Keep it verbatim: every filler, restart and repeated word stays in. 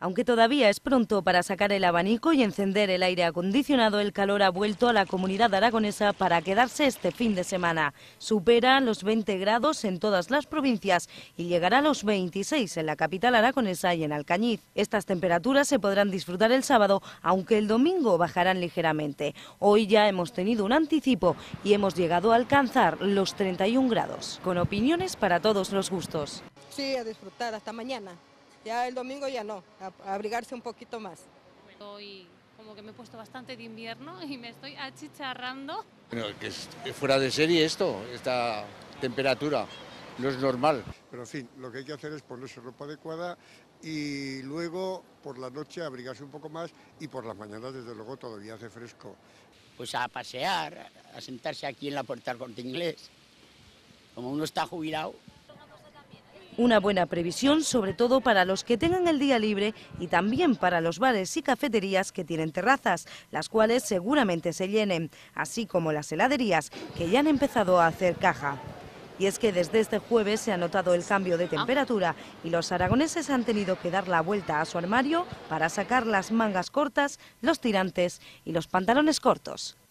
Aunque todavía es pronto para sacar el abanico y encender el aire acondicionado, el calor ha vuelto a la comunidad aragonesa para quedarse este fin de semana. Supera los veinte grados en todas las provincias y llegará a los veintiséis en la capital aragonesa y en Alcañiz. Estas temperaturas se podrán disfrutar el sábado, aunque el domingo bajarán ligeramente. Hoy ya hemos tenido un anticipo y hemos llegado a alcanzar los treinta y un grados. Con opiniones para todos los gustos. Sí, a disfrutar hasta mañana. Ya el domingo ya no, a, a abrigarse un poquito más. Hoy como que me he puesto bastante de invierno y me estoy achicharrando. Bueno, que es fuera de serie esto, esta temperatura, no es normal. Pero en fin, lo que hay que hacer es ponerse ropa adecuada y luego por la noche abrigarse un poco más y por las mañanas desde luego todavía hace fresco. Pues a pasear, a sentarse aquí en la puerta del Corte Inglés. Como uno está jubilado. Una buena previsión, sobre todo para los que tengan el día libre y también para los bares y cafeterías que tienen terrazas, las cuales seguramente se llenen, así como las heladerías que ya han empezado a hacer caja. Y es que desde este jueves se ha notado el cambio de temperatura y los aragoneses han tenido que dar la vuelta a su armario para sacar las mangas cortas, los tirantes y los pantalones cortos.